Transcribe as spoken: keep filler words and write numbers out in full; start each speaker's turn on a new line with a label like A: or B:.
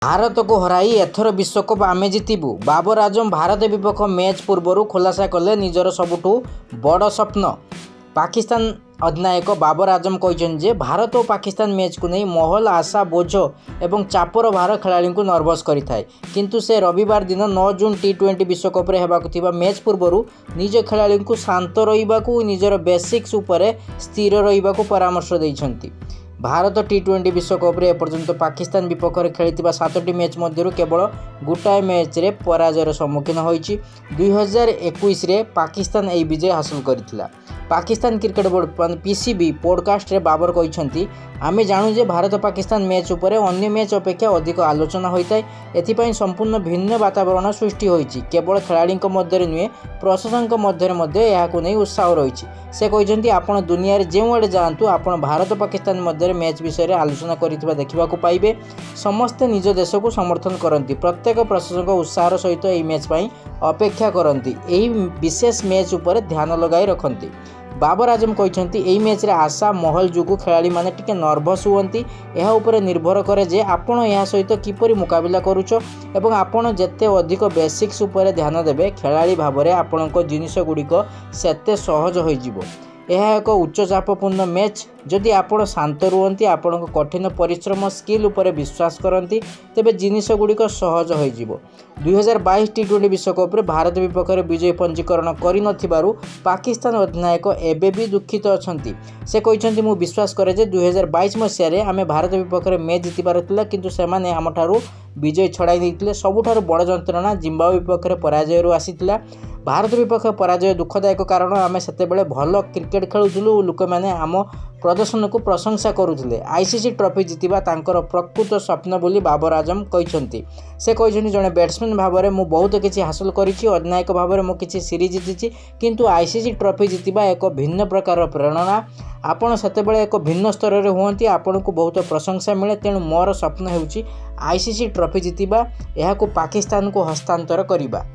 A: भारत को हराई एथर विश्वकप आमे जितबू। बाबर आजम भारत विपक्ष मैच पूर्व खुलासा कले निजर सबुठू बड़ स्वप्न। पाकिस्तान अधिनायक बाबर आजम कहते भारत और पाकिस्तान मैच को नहीं महल आशा बोझ एवं चापर भार खेलाड़ी को नर्भस करिथाए, किंतु से रविवार दिन नौ जून टी ट्वेंटी विश्वकप होगा मैच पूर्व निज खेलाड़ी को शांत रही निजर बेसिक्स उपर स्थिर रही परामर्श देइछंती। भारत टी ट्वेंटी विश्वकप एपर्यंत पाकिस्तान विपक्ष खेली सातटी मैच मध्य केवल गोटाए मैच रे पराजयर सम्मुखीन होइछि। दुई हजार इक्कीस पाकिस्तान यह विजय हासिल करथिला। Pakistan cricket board PCB podcast रे बाबर कहते आमे जानू जे भारत पाकिस्तान मैच उपर अन्य मैच अपेक्षा अधिक आलोचना होता है। एथिपाई संपूर्ण भिन्न वातावरण सृष्टि होइछि। केवल खेलाड़ी मध्य नुहे प्रशासक मध्य यहां नहीं उत्साह रही। से कहते आपण दुनिया रे जो आड़े जातु आपण भारत पाकिस्तान मध्य मैच विषय आलोचना करथिबा देखा पाइबे। समस्ते निज देश को समर्थन करती, प्रत्येक प्रशासक उत्साह सहित यह मैच पाई अपेक्षा करती, यही विशेष मैच उपर ध्यान लगाई रखती। बाबर आजम कहते यही मैच रे आशा महल जो खेलाड़ी माने टिके नर्भस हुअंती। यह उपर निर्भर करे जे आपण यह सहित किपरि मुकाबिला करूछ एवं आपण जेते अधिक बेसिक्स उपर ध्यान देबे खेलाड़ी भाव में आपणक जिनिस गुड़िक सेते सहज हो जिवो। यह एक उच्च चापपूर्ण मैच। जदि आपण शांत रुहंती, आपण कठिन परिश्रम स्किल उपर विश्वास करती, तेबे जिनिस गुड़िक सहज हो जिवो। दुई हजार बाईस टी ट्वेंटी विश्वकप भारत विपक्ष विजय पंजीकरण कर पाकिस्तान अधिनायक एबे भी दुखित अछंती। से कहते मु विश्वास करे जे दुई हजार बाईस मसीह आम भारत विपक्ष मैच जीतबार थिला, किंतु सेमाने आमठारू विजय छड़ाई देइतिले। सबुठारू बड़ जंत्रणा जिम्बाब्वे विपक्ष पराजय आसीथिला। भारत विपक्ष पराजय दुखदायक, कारण आम से भल क्रिकेट खेलुलु, लोक मैंने आम प्रदर्शन को प्रशंसा करुले। आईसीसी ट्रॉफी जीतवा तांकर प्रकृत स्वप्न बोली बाबर आजम कहते। से कहते जड़े बैट्समैन भाव में मुझे बहुत किसी हासिल करी, अधिनायक भाव में मुझे किसी सीरीज जीति, किंतु आईसीसी ट्रॉफी जीतवा एक भिन्न प्रकार प्रेरणा। आपण सेतेबेले एक भिन्न स्तर में हुंती, आपण को बहुत प्रशंसा मिले। तेणु मोर स्वप्न होउची आईसीसी ट्रॉफी जीतवा, यह पाकिस्तान को हस्तांतर करिबा।